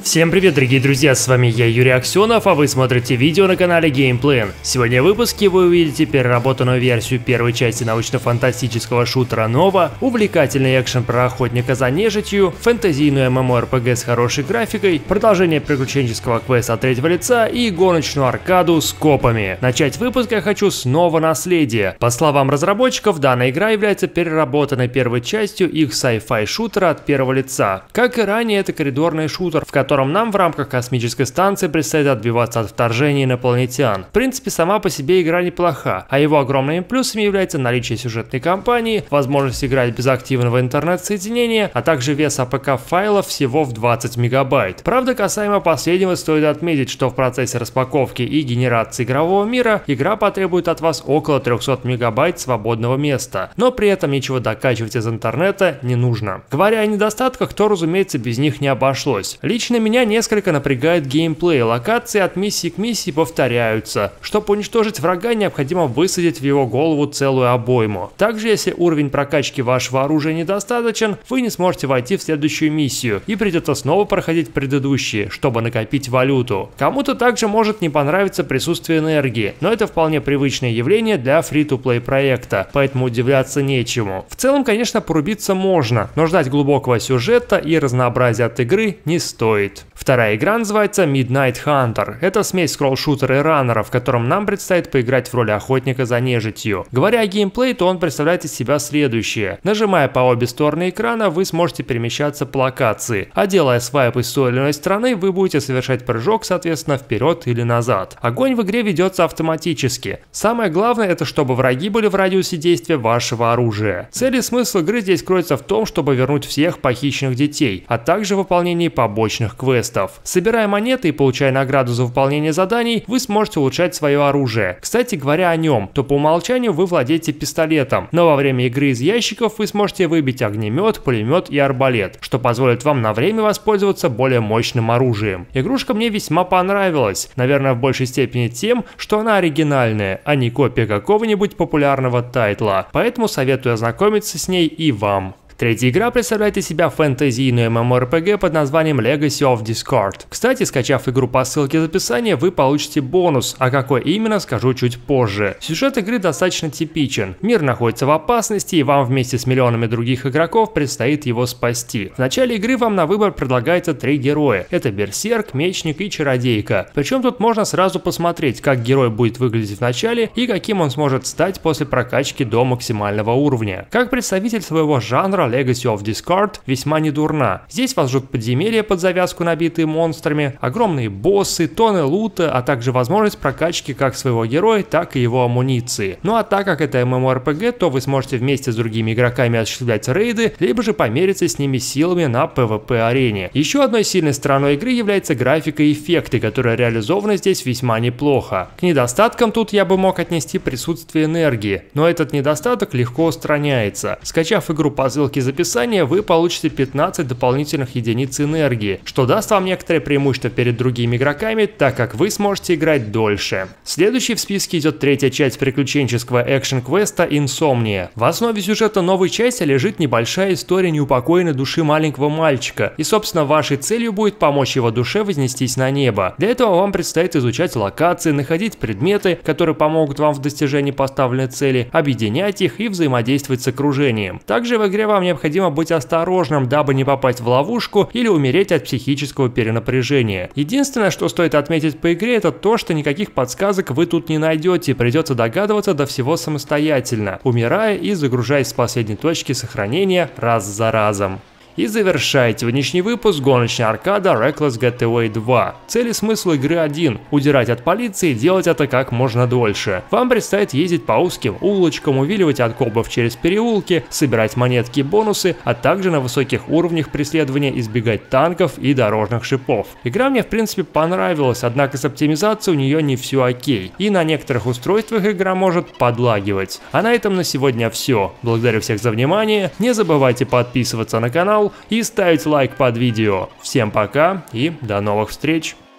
Всем привет, дорогие друзья, с вами я, Юрий Аксенов, а вы смотрите видео на канале GamePlan. Сегодня в выпуске вы увидите переработанную версию первой части научно-фантастического шутера Nova, увлекательный экшен про охотника за нежитью, фэнтезийную MMORPG с хорошей графикой, продолжение приключенческого квеста от третьего лица и гоночную аркаду с копами. Начать выпуск я хочу с Nova Наследие. По словам разработчиков, данная игра является переработанной первой частью их sci-fi шутера от первого лица. Как и ранее, это коридорный шутер, в котором нам в рамках космической станции предстоит отбиваться от вторжения инопланетян. В принципе, сама по себе игра неплоха, а его огромными плюсами является наличие сюжетной кампании, возможность играть без активного интернет-соединения, а также вес АПК файлов всего в 20 мегабайт. Правда, касаемо последнего, стоит отметить, что в процессе распаковки и генерации игрового мира игра потребует от вас около 300 мегабайт свободного места, но при этом ничего докачивать из интернета не нужно. Говоря о недостатках, то, разумеется, без них не обошлось. Лично меня несколько напрягает геймплей, локации от миссии к миссии повторяются. Чтобы уничтожить врага, необходимо высадить в его голову целую обойму. Также, если уровень прокачки вашего оружия недостаточен, вы не сможете войти в следующую миссию и придется снова проходить предыдущие, чтобы накопить валюту. Кому-то также может не понравиться присутствие энергии, но это вполне привычное явление для фри-то-плей проекта, поэтому удивляться нечему. В целом, конечно, порубиться можно, но ждать глубокого сюжета и разнообразия от игры не стоит. Вторая игра называется Midnight Hunter. Это смесь скролл-шутера и раннера, в котором нам предстоит поиграть в роли охотника за нежитью. Говоря о геймплее, то он представляет из себя следующее. Нажимая по обе стороны экрана, вы сможете перемещаться по локации, а делая свайп из той или иной стороны, вы будете совершать прыжок, соответственно, вперед или назад. Огонь в игре ведется автоматически. Самое главное, это чтобы враги были в радиусе действия вашего оружия. Цель и смысл игры здесь кроется в том, чтобы вернуть всех похищенных детей, а также в выполнении побочных квестов. Собирая монеты и получая награду за выполнение заданий, вы сможете улучшать свое оружие. Кстати говоря о нем, то по умолчанию вы владеете пистолетом, но во время игры из ящиков вы сможете выбить огнемет, пулемет и арбалет, что позволит вам на время воспользоваться более мощным оружием. Игрушка мне весьма понравилась, наверное, в большей степени тем, что она оригинальная, а не копия какого-нибудь популярного тайтла, поэтому советую ознакомиться с ней и вам. Третья игра представляет из себя фэнтезийную MMORPG под названием Legacy of Discord. Кстати, скачав игру по ссылке в описании, вы получите бонус, а какой именно, скажу чуть позже. Сюжет игры достаточно типичен. Мир находится в опасности, и вам вместе с миллионами других игроков предстоит его спасти. В начале игры вам на выбор предлагается 3 героя. Это берсерк, мечник и чародейка. Причем тут можно сразу посмотреть, как герой будет выглядеть в начале и каким он сможет стать после прокачки до максимального уровня. Как представитель своего жанра, Legacy of Discord весьма недурна. Здесь вас ждут подземелья под завязку, набитые монстрами, огромные боссы, тонны лута, а также возможность прокачки как своего героя, так и его амуниции. Ну а так как это MMORPG, то вы сможете вместе с другими игроками осуществлять рейды, либо же помериться с ними силами на PvP-арене. Еще одной сильной стороной игры является графика и эффекты, которые реализованы здесь весьма неплохо. К недостаткам тут я бы мог отнести присутствие энергии, но этот недостаток легко устраняется. Скачав игру по ссылке из описания, вы получите 15 дополнительных единиц энергии, что даст вам некоторое преимущество перед другими игроками, так как вы сможете играть дольше. Следующей в списке идет третья часть приключенческого экшен-квеста Insomnia. В основе сюжета новой части лежит небольшая история неупокоенной души маленького мальчика, и собственно вашей целью будет помочь его душе вознестись на небо. Для этого вам предстоит изучать локации, находить предметы, которые помогут вам в достижении поставленной цели, объединять их и взаимодействовать с окружением. Также в игре вам необходимо быть осторожным, дабы не попасть в ловушку или умереть от психического перенапряжения. Единственное, что стоит отметить по игре, это то, что никаких подсказок вы тут не найдете, придется догадываться до всего самостоятельно, умирая и загружаясь с последней точки сохранения раз за разом. И завершает сегодняшний выпуск гоночная аркада Reckless Getaway 2. Цель и смысл игры один – удирать от полиции и делать это как можно дольше. Вам предстоит ездить по узким улочкам, увиливать от кобов через переулки, собирать монетки и бонусы, а также на высоких уровнях преследования избегать танков и дорожных шипов. Игра мне в принципе понравилась, однако с оптимизацией у нее не все окей, и на некоторых устройствах игра может подлагивать. А на этом на сегодня все. Благодарю всех за внимание, не забывайте подписываться на канал и ставить лайк под видео. Всем пока и до новых встреч!